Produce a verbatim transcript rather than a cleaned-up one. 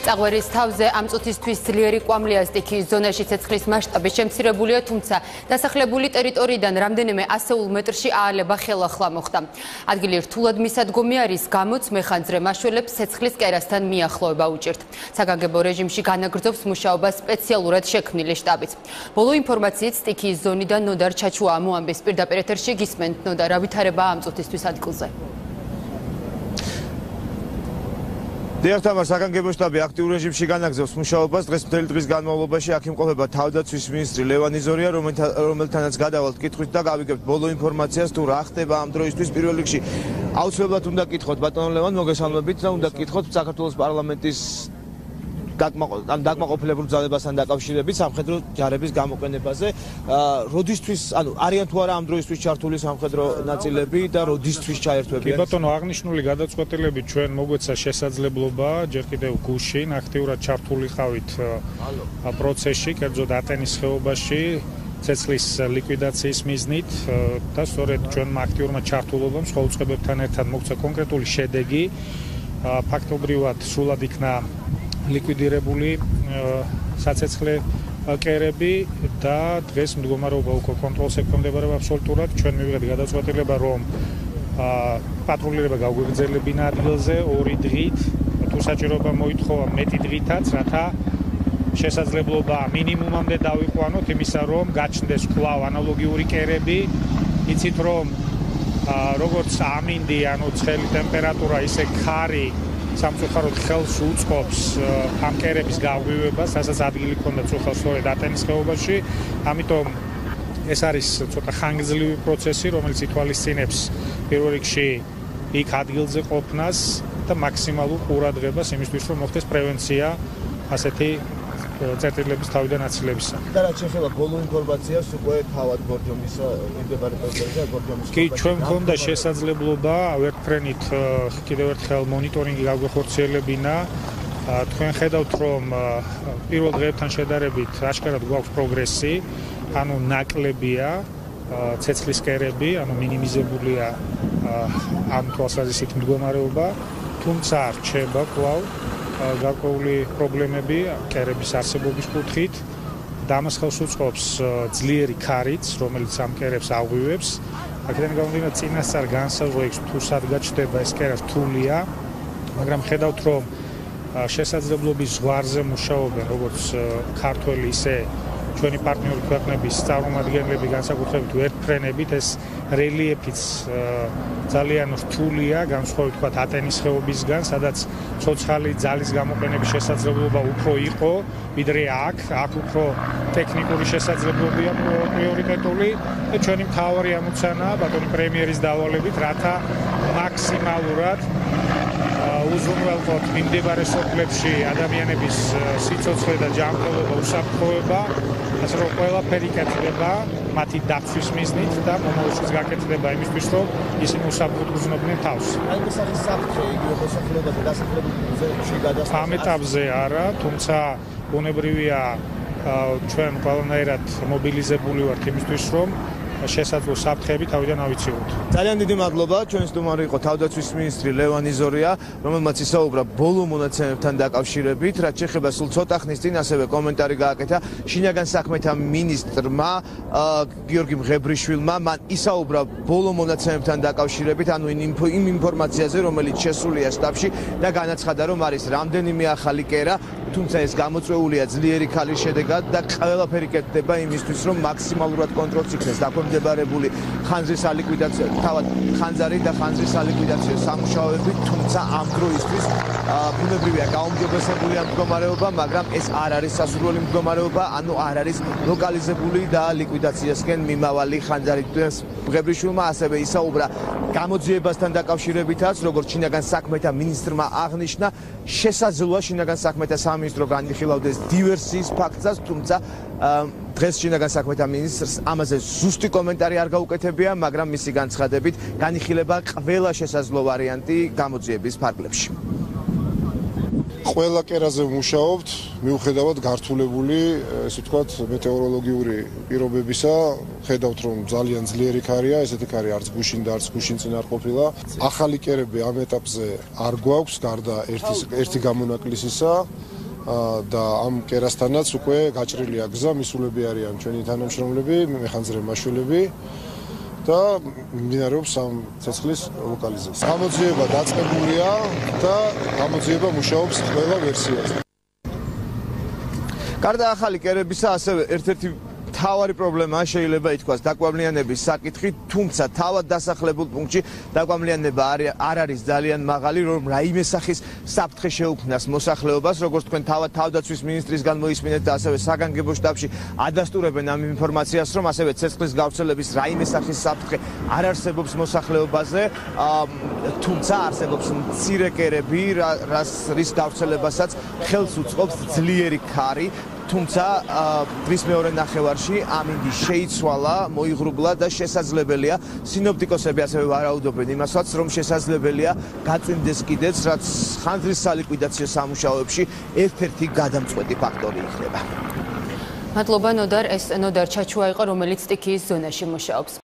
წაღვერის თავზე ამ წუთისთვის ძლიერი კვამლია სტიქიის ზონაში ცეცხლის მასშტაბი შემცირებულია, თუმცა დასახლებული ტერიტორიიდან რამდენიმე ასეულ მეტრში აალება ხელახლა მოხდა. ადგილი რთულად მისადგომი არის, გამოც მეხანძრე მაშველებს ცეცხლის კერასთან მიახლოება უჭირთ. საგანგებო რეჟიმში განაგრძობს მუშაობა სპეციალურად შექმნილი შტაბიც. ბოლო ინფორმაციით სტიქიის ზონიდან ნოდარ ჩაჩუა მოამბის პირდაპირ ეთერში გისმენთ. ნოდარ, რა ვითარებაა ამ წუთისთვის ადგილზე? დიახთამარ, საგანგებო შტაბი აქტიურ რეჟიმში განაგრძობს მუშაობას. დღეს მთელი დღის განმავლობაში აქ იმყოფება თავდაცვის მინისტრი ლევან იზორია, რომელთანაც გადავალთ კითხვით და გავიგებთ ბოლო ინფორმაციას თუ რა ხდება ამ დროისთვის. პირველ რიგში აუცილებლად უნდა გკითხოთ ბატონ ლევან, მოგესალმებით და უნდა გკითხოთ საქართველოს პარლამენტის დაკმაყოფილებულ ძალებასთან დაკავშირებით სამხედრო ჯარების გამოყენებაზე. როდისთვის, ანუ არიან თუ არა ამ დროისთვის ჩართული სამხედრო ნაწილები და როდისთვის ჩაერთვებიან? კი ბატონო, აღნიშნული გადაწყვეტილებით ჩვენ მოგვეცა შესაძლებლობა ჯერ კიდევ გუშინ აქტიურად ჩართული ხავით პროცესში, კერძოდ ატენის ხეობაში ცეცხლის ლიკვიდაციის მიზნით და სწორედ ჩვენმა აქტიურმა ჩართულობამ სხვა უწყებებთან ერთად მოგცა კონკრეტული შედეგი. ფაქტობრივად სრულად იქნა ლიკვიდირებული საცეცხლე კერები და დღეს მდგომარეობა უკვე კონტროლს ექვემდებარება აბსოლუტურად. ჩვენ მივიღეთ გადაწყვეტილება, რომ პატრულირება გავგვეგრძელებინა ადგილზე ორი დღით, თუ საჭიროება მოითხოვა მეტი დღითაც, რათა შესაძლებლობა მინიმუმამდე დავიყვანოთ იმისა, რომ გაჩნდეს კვლავ ანალოგიური კერები. იცით, რომ როგორც ამინდი, ანუ ცხელი ტემპერატურა, ისე ქარი სამწუხაროდ ხელს უწყობს ამ კერების გავღვივებას, რასაც ადგილი ჰქონდა წუხალ სწორედ ატენის ხეობაში. ამიტომ ეს არის ცოტა ხანგრძლივი პროცესი, რომელიც ითვალისწინებს პირველ რიგში იქ ადგილზე ყოფნას და მაქსიმალურ ყურადღებას იმისთვის, რომ მოხდეს პრევენცია ასეთი წერტილების თავიდან აცილებისა. და რაც შეეხება ბოლო ინფორმაციას, უკვე თავად გორჯომის მიმდებარე პრეზიდენტია გორჯომის. კი, ჩვენ მქონდა შესაძლებლობა ვერტფრენით კიდევ ერთხელ მონიტორინგი გავხორციელებინა. თქვენ ხედავთ, რომ პირველ დღეებთან შედარებით აშკარად გვაქვს პროგრესი, ანუ ნაკლებია ცეცხლის კერები, ანუ მინიმიზებულია ამ თვალსაზრისით მდგომარეობა, თუმცა რჩება კვლავ გარკვეული პრობლემები კერების არსებობის კუთხით და ამას ხელს უწყობს ძლიერი ქარიც, რომელიც ამ კერებს აღვივებს. აქედან გამომდინარე, წინასწარ განსაზღვრებს თუ სად გაჩნდება ეს კერა რთულია, მაგრამ ხედავთ, რომ შესაძლებლობის ზღვარზე მუშაობენ როგორც ქართველი, ისე ჩვენი პარტნიორი ქვეყნების წარმომადგენლები, განსაკუთრებით ვერტფრენებით. ეს რელიეფიც ძალიან რთულია, განსხვავებით თქვათ ატენის ხეობისგან, სადაც ცოცხალი ძალის გამოყენების შესაძლებლობა უფრო იყო, ვიდრე აქ. აქ უფრო ტექნიკური შესაძლებლობია პრიორიტეტული და ჩვენი მთავარი ამოცანაა ბატონი პრემიერის დავალებით, რათა მაქსიმალურად უზრუნველყოთ მიმდებარე სოფლებში ადამიანების სიცოცხლე და ჯანმრთელობა, უსაფრთხოება, ასე რომ ყველაფერი კეთდება მათი დაცვის მიზნით და მომავალშიც გაკეთდება იმისთვის, რომ ისინი უსაფრთხოდ უზრუნოდნენ თავს. აი ეს არის საფრთხე, იგივე მოსახლეობა და დასახლებული ზონებში გადასვლა. ამ ეტაპზე არა, თუმცა ბუნებრივია ჩვენ ყველანაირად მობილიზებული ვართ იმისთვის, რომ შესაძლო საფრთხეები თავიდან ავიცილოთ. ძალიან დიდი მადლობა. ჩვენი სტუმარი იყო თავდაცვის მინისტრი ლევან იზორია, რომელმაც ისაუბრა ბოლო მონაცემებთან დაკავშირებით, რაც შეეხება სულ ცოტა ხნის წინ ასევე კომენტარი გააკეთა შინაგან საქმეთა მინისტრმა გიორგი მღებრიშვილმა. მან ისაუბრა ბოლო მონაცემებთან დაკავშირებით, ანუ იმ ინფორმაციაზე, რომელიც შესულია შტაბში და განაცხადა, რომ არის რამდენიმე ახალი კერა, თუმცა ეს გამოწვეულია ძლიერი ქალის შედეგად და ყველაფერი კეთდება იმისთვის, რომ მაქსიმალურად კონტროლს იქნეს დაქვემდებარებული ხანძრის სალიკვიდაციო, თავად ხანძარი და ხანძრის სალიკვიდაციო სამუშაოები, თუმცა ამ დროისთვის ბუნებრივია გაუმჯობესებული ამ მდგომარეობა, მაგრამ ეს არ არის სასურველი მდგომარეობა, ანუ არ არის ლოკალიზებული და ლიკვიდაციასკენ მიმავალი ხანძარი. მღებრიშვილმა ასევე ისაუბრა გამოძიებასთან დაკავშირებითაც, როგორც შინაგან საქმეთა მინისტრმა აღნიშნა, შესაძლოა შინაგან საქმეთა სამინისტრო განიხილავდეს დივერსიის ფაქტსაც, თუმცა დღეს შინაგან საქმეთა მინისტრს ამაზე ზუსტი კომენტარი არ გაუკეთებია, მაგრამ მისი განცხადებით განიხილება ყველა შესაძლო ვარიანტი გამოძიების ფარგლებში. ყველა კერაზე ვმუშაობთ, მიუხედავად გართულებული, ესე ვთქვათ, მეტეოროლოგიური პირობებისა, ხედავთ, რომ ძალიან ძლიერი ქარია, ესეთი ქარი არც გუშინ და არც გუშინ წინ არ ყოფილა. ახალი კერები ამ ეტაპზე არ გვაქვს, გარდა ერთი ერთი გამონაკლისისა. და ამ კერასთანაც უკვე გაჭრილია გზა, მისულები არიან ჩვენი თანამშრომლები, მეხანძრე-მაშველები და მიმდინარეობს ამ ცეცხლის ლოკალიზაცია. გამოძიება დაწყებულია და გამოძიება მუშაობს ყველა ვერსიაზე. გარდა ახალი კერებისა, ასევე ერთ-ერთი თავარი პრობლემა შეიძლება ითქვას დაკვამლიანების საკითხი, თუმცა თავად დასახლებულ პუნქტში დაკვამლიანება არ არის ძალიან მაღალი, რომ რაიმე სახის საფრთხე შეუქმნას მოსახლეობას, როგორც თქვენ თავად თავდაცვის მინისტრისგან მოისმინეთ და ასევე საგანგებო შტაბში ადასტურებენ ამ ინფორმაციას, რომ ასევე ცეცხლის გავრცელების რაიმე სახის საფრთხე არ არსებობს მოსახლეობაზე, თუმცა არსებობს მცირე კერები, რის გავრცელებასაც ხელს უწყობს ძლიერი ქარი. თუმცა დღის მეორე ნახევარში ამინდი შეიცვალა, მოიღრუბლა და შესაძლებელია სინოპტიკოსები ასევე ვარაუდობენ იმასაც, რომ შესაძლებელია გაწვიმდეს კიდეც, რაც ხანძრის სალიკვიდაციო სამუშაოებში ერთ-ერთი გადამწყვეტი ფაქტორი იქნება. მადლობა ნოდარ, ეს ნოდარ ჩაჩუა იყო, რომელიც სტიქიის ზონაში მუშაობს.